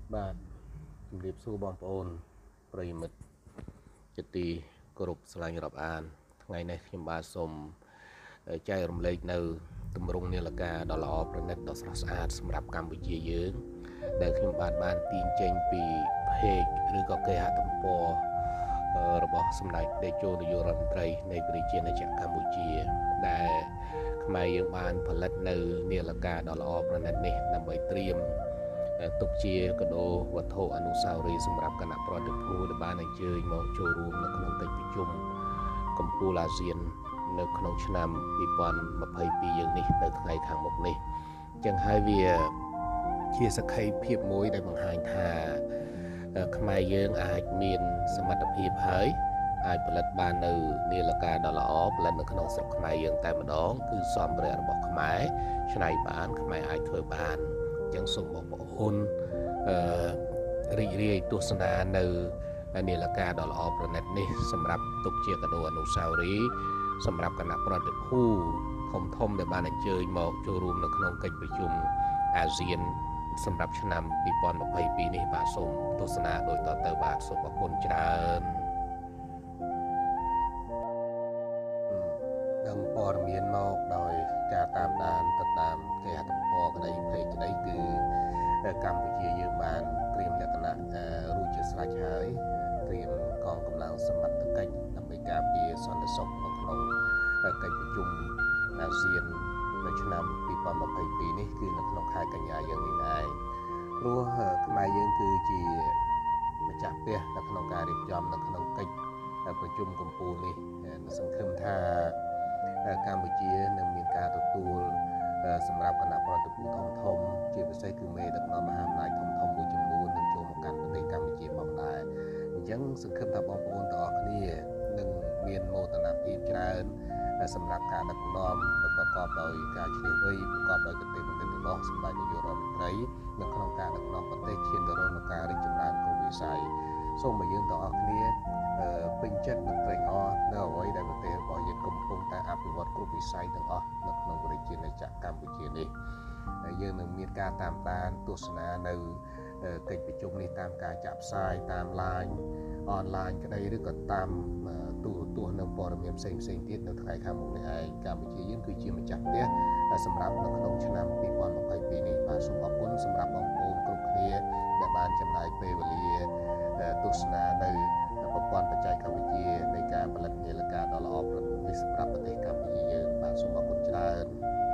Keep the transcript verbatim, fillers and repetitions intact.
បាទជំរាបសួរបងប្អូនប្រិយមិត្តជាទីគោរពស្រឡាញ់រាប់អានថ្ងៃនេះខ្ញុំបាទសូមចែករំលែកនៅទម្រង់នាឡិកាដ៏ល្អប្រណិតដ៏ស្រស់ស្អាតសម្រាប់កម្ពុជាយើងដែលខ្ញុំបាទបានទាញចេញពី page ឬក៏គេហទំព័ររបស់សម្ដេចតេជោនាយករដ្ឋមន្ត្រីនៃប្រជាណាចក្រកម្ពុជាដែលខ្មែរយើងបានផលិតនៅនាឡិកាដ៏ល្អប្រណិតនេះដើម្បីត្រៀមទុកជាកដោវត្ថុអនុស្សាវរីយ៍សម្រាប់គណៈប្រតិភូដែលបានអញ្ជើញមកចូលរួមនៅក្នុងកិច្ចប្រជុំកំពូលអាស៊ាននៅក្នុងឆ្នាំពីរពាន់ម្ភៃពីរយើងនេះនៅថ្ងៃខាងមុខនេះអញ្ចឹងហើយវាជាសក្ខីភាពមួយដែលបង្ហាញថាខ្មែរយើងអាចមានសមត្ថភាពហើយអាចផលិតបាននៅនាឡិកាដ៏ល្អផលិតនៅក្នុងស្រុកខ្មែរយើងតែម្ដងគឺសម្ភារៈរបស់ខ្មែរច្នៃបានខ្មែរអាចធ្វើបានអញ្ចឹងសូមបងប្អូនអឺរីករាយទស្សនានៅនាឡិកាដ៏ល្អប្រណិតនេះសម្រាប់ទុកជាកាដូអនុស្សាវរីយ៍សម្រាប់គណៈប្រតិភូធំធំដែលបានអញ្ជើញមកចូលរួមនៅក្នុងកិច្ចប្រជុំអាស៊ានសម្រាប់ឆ្នាំពីរពាន់ម្ភៃពីរនេះបាទសូមទស្សនាដោយតទៅបាទសូមអរគុណច្រើនដឹងព័ត៌មានមកដោយការតាមដានទៅតាមគេហទំព័រក្តីเพจក្តីគឺកម្ពុជាយើងបានត្រៀមលក្ខណៈរួចជាស្រេចហើយត្រៀមកងកម្លាំងសមត្ថកិច្ចដើម្បីការពារសន្តិសុខនៅក្នុងកិច្ចប្រជុំអាស៊ាននៅឆ្នាំពីរពាន់ម្ភៃពីរនេះគឺនៅក្នុងខែកញ្ញាយើងនេះឯងព្រោះខ្មែរយើងគឺជាម្ចាស់ផ្ទះនៅក្នុងការរៀបចំនៅក្នុងកិច្ចប្រជុំកំពូលនេះសង្ឃឹមថាកម្ពុជានឹងមានការទទួលសម្រាប់គណៈប្រតិភូធំធំជាពិសេសគឺមេដឹកនាំមហាអំណាចធំធំមួយចំនួននឹងចូលមកកាន់ប្រទេសកម្ពុជាផងដែរអញ្ចឹងសង្ឃឹមថាបងប្អូនទាំងអស់គ្នានឹងមានមោទនភាពច្រើនសម្រាប់ការដឹកនាំប្រកបដោយការឆ្លៀសវៃប្រកបដោយគតិបណ្ឌិតរបស់សម្ដេចនាយករដ្ឋមន្ត្រីនៅក្នុងការដឹកនាំប្រទេសឈានទៅរកនូវការរីកចម្រើនគ្រប់វិស័យសូមឲ្យយើងទាំងអស់គ្នាពេញចិត្តនិងត្រេកអរនៅអ្វីដែលប្រទេសរបស់យើងកំពុងតែអភិវឌ្ឍគ្រប់វិស័យទាំងអស់នៅក្នុងប្រជាណាចក្រកម្ពុជានេះហើយយើងនឹងមានការតាមដានទស្សនានៅកិច្ចប្រជុំនេះតាមការចាក់ផ្សាយតាម Line អនឡាញក្តីឬក៏តាមទូរទស្សន៍នៅព័ត៌មានផ្សេងផ្សេងទៀតនៅថ្ងៃខាងមុខនេះឯងកម្ពុជាយើងគឺជាម្ចាស់ផ្ទះសម្រាប់នៅក្នុងឆ្នាំពីរពាន់ម្ភៃពីរនេះបាទសូមអរគុណសម្រាប់បងប្អូនគ្រប់គ្នាដែលបានចំណាយពេលវេលាទស្សនានៅប្រព័ន្ធបច្ចេកវិទ្យានៃការផលិតនាឡិកាដ៏ល្អប្រណិតនេះសម្រាប់ប្រទេសកម្ពុជាយើងបាទសូមអរគុណច្រើន